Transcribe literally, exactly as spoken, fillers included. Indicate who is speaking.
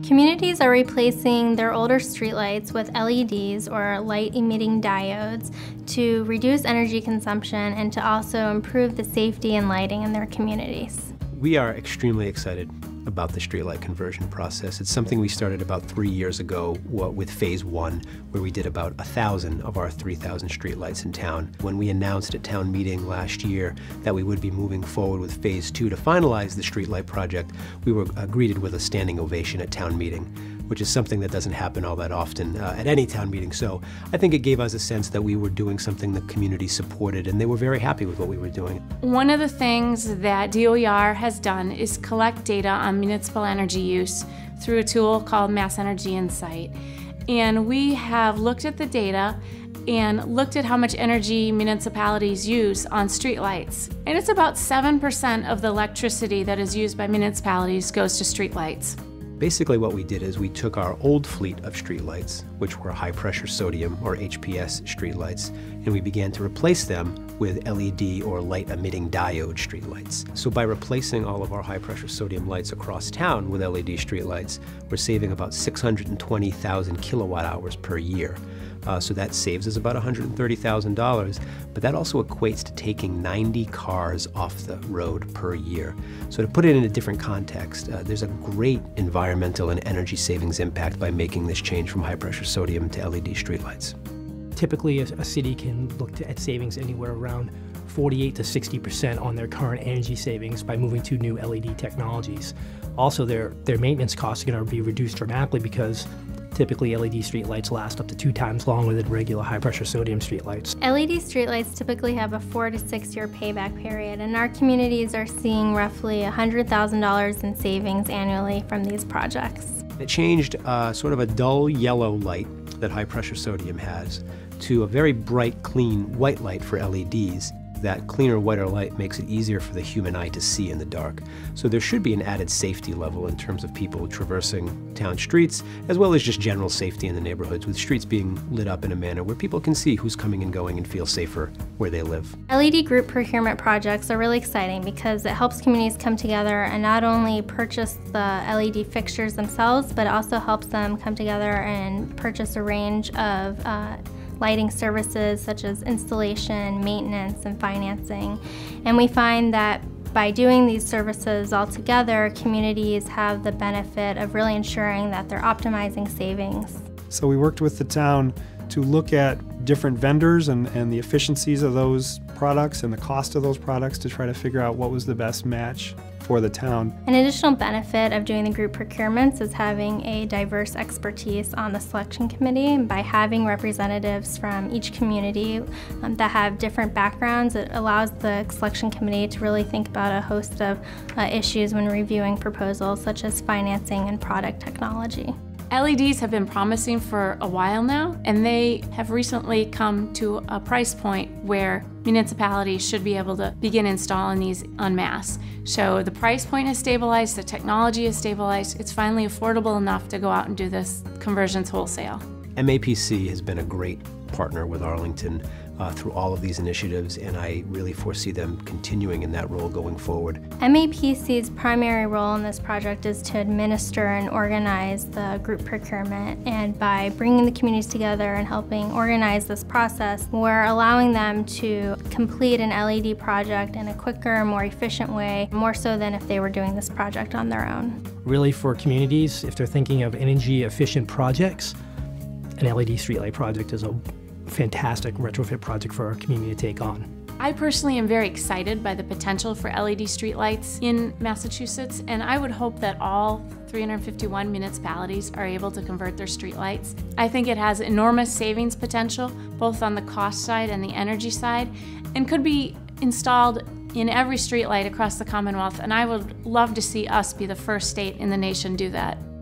Speaker 1: Communities are replacing their older streetlights with L E Ds or light-emitting diodes to reduce energy consumption and to also improve the safety and lighting in their communities.
Speaker 2: We are extremely excited about the streetlight conversion process. It's something we started about three years ago with phase one, where we did about a thousand of our three thousand streetlights in town. When we announced at town meeting last year that we would be moving forward with phase two to finalize the streetlight project, we were uh, greeted with a standing ovation at town meeting, which is something that doesn't happen all that often uh, at any town meeting. So I think it gave us a sense that we were doing something the community supported, and they were very happy with what we were doing.
Speaker 3: One of the things that D O E R has done is collect data on municipal energy use through a tool called Mass Energy Insight. And we have looked at the data and looked at how much energy municipalities use on streetlights. And it's about seven percent of the electricity that is used by municipalities goes to streetlights.
Speaker 2: Basically what we did is we took our old fleet of streetlights, which were high pressure sodium or H P S streetlights, and we began to replace them with L E D or light emitting diode streetlights. So by replacing all of our high pressure sodium lights across town with L E D streetlights, we're saving about six hundred twenty thousand kilowatt hours per year. Uh, so that saves us about one hundred thirty thousand dollars, but that also equates to taking ninety cars off the road per year. So to put it in a different context, uh, there's a great environmental and energy savings impact by making this change from high pressure sodium to L E D streetlights.
Speaker 4: Typically, a, a city can look to, at savings anywhere around forty-eight to sixty percent on their current energy savings by moving to new L E D technologies. Also, their, their maintenance costs are going to be reduced dramatically because typically L E D streetlights last up to two times longer than regular high-pressure sodium streetlights.
Speaker 1: L E D streetlights typically have a four to six year payback period, and our communities are seeing roughly one hundred thousand dollars in savings annually from these projects.
Speaker 2: It changed uh, sort of a dull yellow light that high-pressure sodium has to a very bright, clean white light for L E Ds. That cleaner, whiter light makes it easier for the human eye to see in the dark. So there should be an added safety level in terms of people traversing town streets, as well as just general safety in the neighborhoods, with streets being lit up in a manner where people can see who's coming and going and feel safer where they live.
Speaker 1: L E D group procurement projects are really exciting because it helps communities come together and not only purchase the L E D fixtures themselves, but it also helps them come together and purchase a range of uh, lighting services such as installation, maintenance, and financing. And we find that by doing these services all together, communities have the benefit of really ensuring that they're optimizing savings.
Speaker 5: So we worked with the town to look at different vendors and, and the efficiencies of those products and the cost of those products to try to figure out what was the best match for the town.
Speaker 1: An additional benefit of doing the group procurements is having a diverse expertise on the selection committee. And by having representatives from each community um, that have different backgrounds, it allows the selection committee to really think about a host of uh, issues when reviewing proposals, such as financing and product technology.
Speaker 3: L E Ds have been promising for a while now, and they have recently come to a price point where municipalities should be able to begin installing these en masse. So the price point has stabilized, the technology has stabilized, it's finally affordable enough to go out and do this conversions wholesale.
Speaker 2: M A P C has been a great partner with Arlington uh, through all of these initiatives, and I really foresee them continuing in that role going forward.
Speaker 1: M A P C's primary role in this project is to administer and organize the group procurement, and by bringing the communities together and helping organize this process, we're allowing them to complete an L E D project in a quicker, more efficient way, more so than if they were doing this project on their own.
Speaker 4: Really, for communities, if they're thinking of energy efficient projects, an L E D streetlight project is a fantastic retrofit project for our community to take on.
Speaker 3: I personally am very excited by the potential for L E D streetlights in Massachusetts, and I would hope that all three hundred fifty-one municipalities are able to convert their streetlights. I think it has enormous savings potential, both on the cost side and the energy side, and could be installed in every streetlight across the Commonwealth, and I would love to see us be the first state in the nation do that.